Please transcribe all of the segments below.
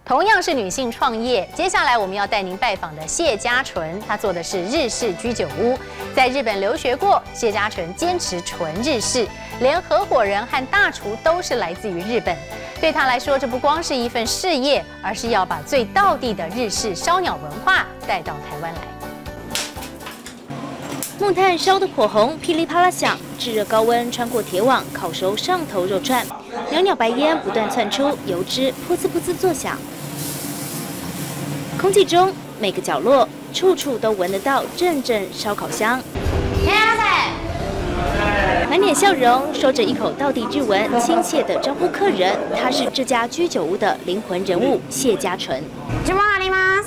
同样是女性创业，接下来我们要带您拜访的谢家纯，她做的是日式居酒屋，在日本留学过。谢家纯坚持纯日式，连合伙人和大厨都是来自于日本。对她来说，这不光是一份事业，而是要把最道地的日式烧鸟文化带到台湾来。 木炭烧得火红，噼里啪啦响，炙热高温穿过铁网，烤熟上头肉串，袅袅白烟不断窜出，油脂噗呲噗呲作响。空气中每个角落，处处都闻得到阵阵烧烤香。满脸笑容，说着一口道地日文，亲切地招呼客人。他是这家居酒屋的灵魂人物谢家纯。 注文あります。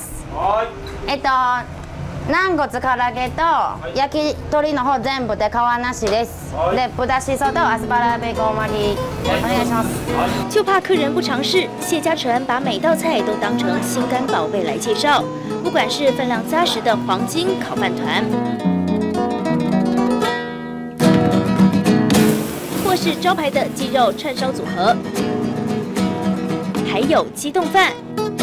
軟骨唐揚げと焼き鳥の方全部で皮なしです。で、豚しそとアスパラベーコン盛りお願いします。 就怕客人不尝试，谢家纯把每道菜都当成心肝宝贝来介绍。不管是分量扎实的黄金烤饭团，或是招牌的鸡肉串烧组合，还有鸡冻饭。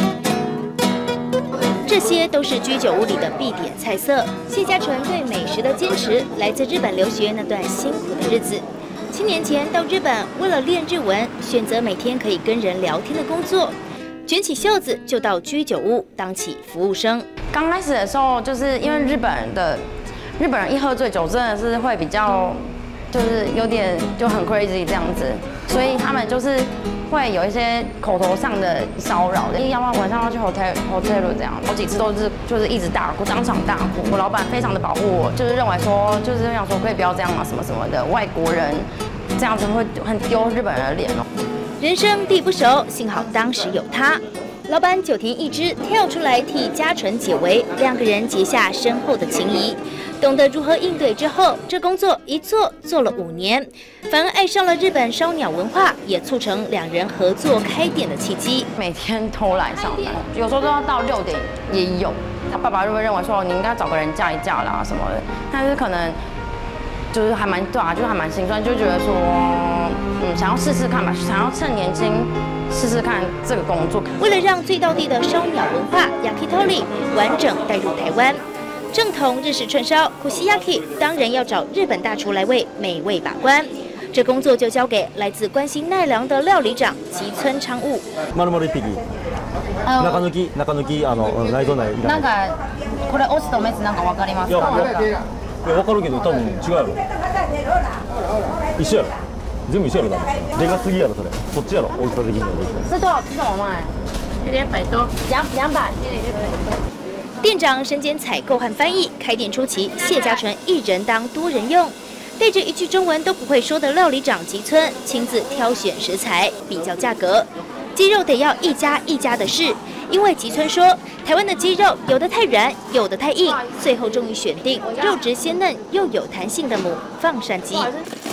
这些都是居酒屋里的必点菜色。谢家纯对美食的坚持，来自日本留学那段辛苦的日子。7年前到日本，为了练日文，选择每天可以跟人聊天的工作，卷起袖子就到居酒屋当起服务生。 刚开始的时候，就是因为日本人一喝醉酒，真的是会比较，就是有点就很 crazy 这样子，所以他们就是会有一些口头上的骚扰的，要不然晚上要去 hotel 这样，好几次都是就是一直大哭，当场大哭。我老板非常的保护我，就是认为说，就是想说可以不要这样嘛，什么什么的，外国人这样子会很丢日本人的脸哦。 人生地不熟，幸好当时有他。老板久田一之跳出来替家纯解围，2个人结下深厚的情谊。懂得如何应对之后，这工作一做了5年，反而爱上了日本烧鸟文化，也促成2人合作开店的契机。 每天偷懒上班，有时候都要到6点也有。他爸爸就会认为说你应该找个人嫁一嫁啦什么的，但是可能就是还蛮对啊，就是还蛮心酸，就觉得说想要试试看吧，想要趁年轻试试看这个工作。 为了让最道地的烧鸟文化 yakitori 完整带入台湾。正统日式串烧 kushiyaki 当然要找日本大厨来为美味把关，这工作就交给来自关西奈良的料理长吉村昌务。 丸々1匹。中抜き内臓内。 なんかこれオスとメスなんかわかりますか？ いやわかるけど多分違うやろ。一緒やろ。全部一緒やろ多分。でかすぎやろそれ。そっちやろ大きさ的には。 这多少卖？100多，200。 店长身兼采购和翻译，开店初期，谢家纯一人当多人用，带着一句中文都不会说的料理长吉村亲自挑选食材，比较价格。鸡肉得要一家一家的试，因为吉村说，台湾的鸡肉有的太软，有的太硬，最后终于选定肉质鲜嫩又有弹性的母放山鸡。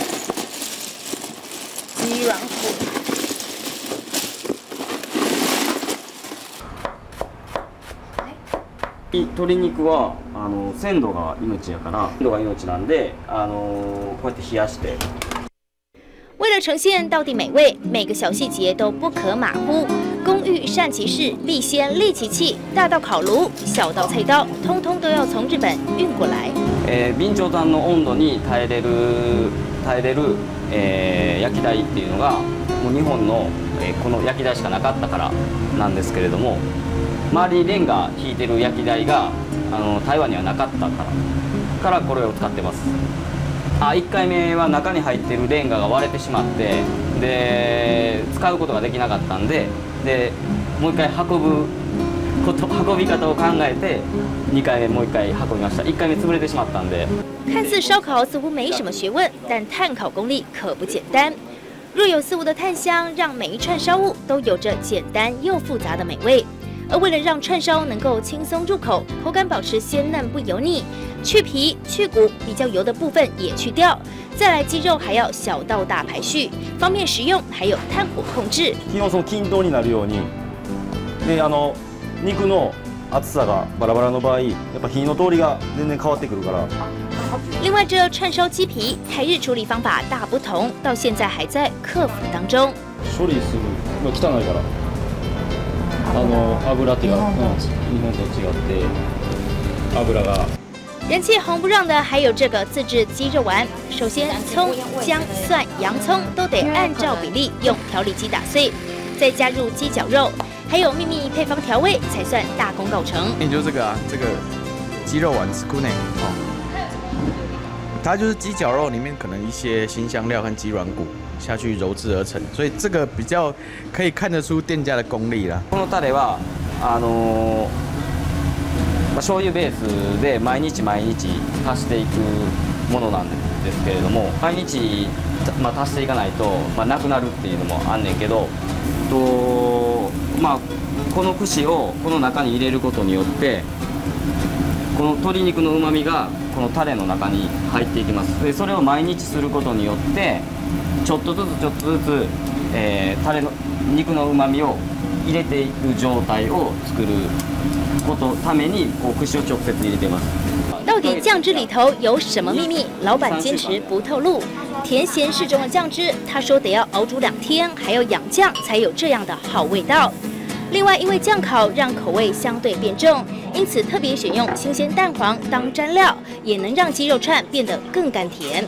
鸡软骨。 鶏肉は鮮度が命やから鮮度が命なんでこうやって冷やして。 为了呈现道地美味，每个小细节都不可马虎。工欲善其事，必先利其器。大到烤炉，小到菜刀，通通都要从日本运过来。 備長炭の温度に耐えれる焼き台っていうのがもう日本のこの焼き台しかなかったからなんですけれども。周りにレンガ引いてる焼き台が台湾にはなかったからこれを使ってます。1回目は中に入ってるレンガが割れてしまってで使うことができなかったんでもう1回運び方を考えて2回目もう1回運びました。1回目潰れてしまったんで。 看似烧烤似乎没什么学问，但炭烤功力可不简单。若有似无的炭香，让每一串烧物都有着简单又复杂的美味。而为了让串烧能够轻松入口，口感保持鲜嫩不油腻，去皮去骨，比较油的部分也去掉。再来鸡肉还要小到大排序，方便食用，还有炭火控制。 基本均等になるように。で肉の厚さがバラバラの場合、やっぱ火の通りが全然変わってくるから。 另外，这串烧鸡皮台日处理方法大不同，到现在还在克服当中。 処理する汚いから。 油っていうか、日本と違って油が。 人气红不让的还有这个自制鸡肉丸。首先，葱、姜、蒜、洋葱都得按照比例用调理机打碎，再加入鸡脚肉，还有秘密配方调味，才算大功告成。 也就是这个啊，这个鸡肉丸 tsukune 哦，它就是鸡脚肉里面可能一些辛香料和鸡软骨下去揉制而成，所以这个比较可以看得出店家的功力啦。 このタレは醤油ベースで毎日足していくものなんですけれども、毎日、足していかないと、なくなるっていうのもあんねんけど、この串をこの中に入れることによってこの鶏肉のうまみがこのタレの中に入っていきます。でそれを毎日することによってちょっとずつ、タレの肉のうまみを入れていく状態を作るために串を直接入れてます。 到底酱汁里头有什么秘密？老板坚持不透露。甜咸适中的酱汁，他说得要熬煮2天，还要养酱才有这样的好味道。另外，因为酱烤让口味相对变重，因此特别选用新鲜蛋黄当蘸料，也能让鸡肉串变得更甘甜。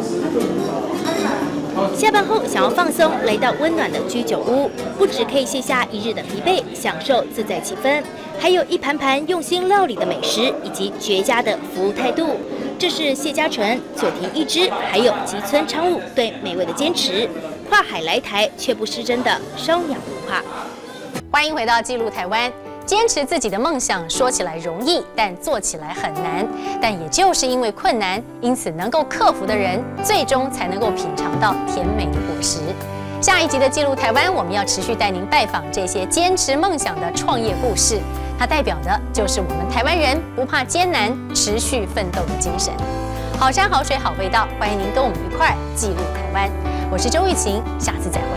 下班后想要放松，来到温暖的居酒屋，不只可以卸下一日的疲惫，享受自在气氛，还有一盘盘用心料理的美食，以及绝佳的服务态度。这是谢家纯、久田一之，还有吉村昌武对美味的坚持，跨海来台却不失真的烧鸟文化。 欢迎回到记录台湾。坚持自己的梦想，说起来容易，但做起来很难。但也就是因为困难，因此能够克服的人，最终才能够品尝到甜美的果实。下一集的记录台湾，我们要持续带您拜访这些坚持梦想的创业故事，它代表的就是我们台湾人不怕艰难、持续奋斗的精神。好山好水好味道，欢迎您跟我们一块儿记录台湾。我是周玉琴，下次再会。